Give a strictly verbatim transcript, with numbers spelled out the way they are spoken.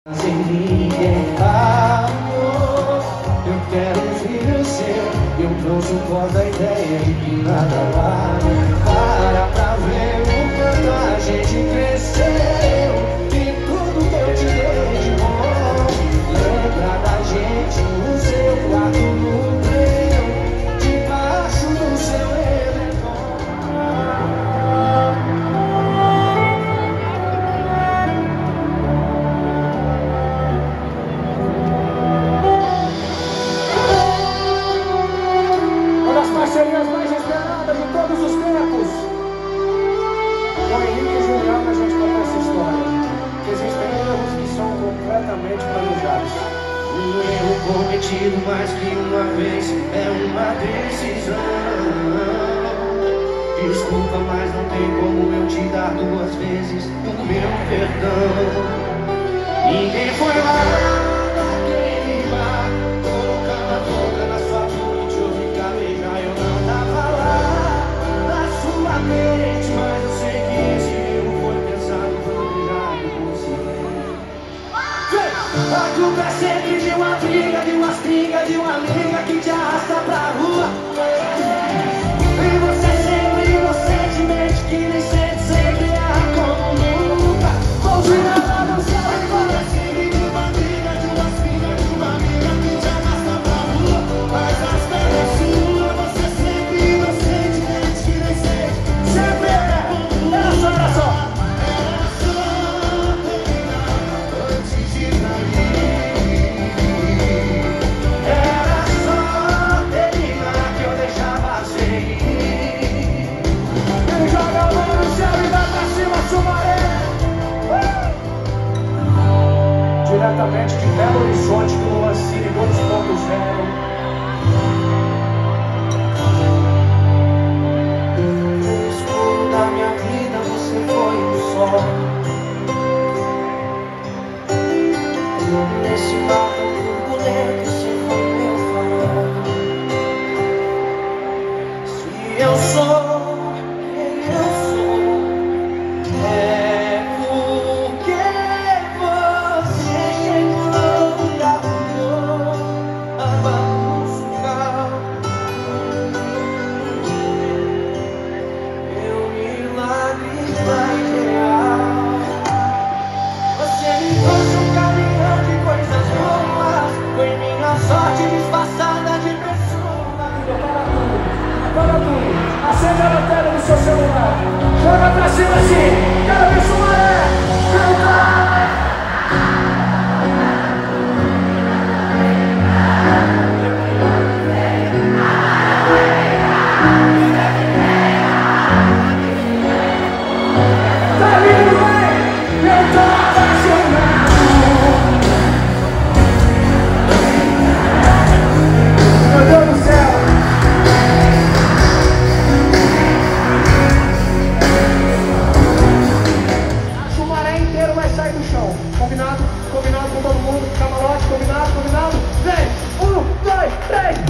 Sem ninguém falou, eu quero um filho seu. Eu não suporto a ideia de que nada vale. Para pra ver o quanto a gente cresceu e tudo que eu te dei de bom. Lembra da gente no seu quarto, no meu, debaixo do seu edredom. Parcerias mais esperadas de todos os tempos. Com Henrique e Juliano a gente conta essa história. Que existem erros que são completamente planejados. Um erro cometido mais que uma vez é uma decisão. Desculpa, mas não tem como eu te dar duas vezes o meu perdão. Ninguém foi lá naquele bar, colocando a boca na sua boca e te ouvir camejar. Eu não tava lá na sua mente, mas eu sei que esse erro foi pensado e planejado por você. A culpa é sempre de uma briga, de uma espiga, de uma amiga que te arrasta pra rua. E você sempre inocentemente que nem sente, sempre erra como nunca. Vou virar lá no céu e fora sempre de uma briga, de uma espiga, de uma amiga que te arrasta pra rua. Mas as pernas suas, você sempre inocentemente que nem sente, sempre erra como nunca. Olha só, olha só. Era só terminar antes de cair. Era só terminar que eu deixava sem ir. Ele joga a mão no céu e vai pra cima, Sumaré. Uh! Diretamente de Belo Horizonte, do Luancine dois ponto zero. No escuro da minha vida você foi um sol. Nesse mar tão turbulento você foi meu farol. Se eu sou quem eu sou, é porque você chegou e arrumou a bagunça. Meu milagre vai real. Você me trouxe um caminhão de coisas boas. Foi minha sorte disfarçada de pessoa. Apaga tudo. Acende a lanterna do seu celular. Joga pra cima assim. Quero ver Sumaré. Canta. Tá vindo, vem. Eu tô apaixonado. Meu Deus do céu. Sumaré inteiro vai sair do chão. Combinado? Combinado com todo mundo. Camarote, combinado, combinado. Vem! Um, dois, três.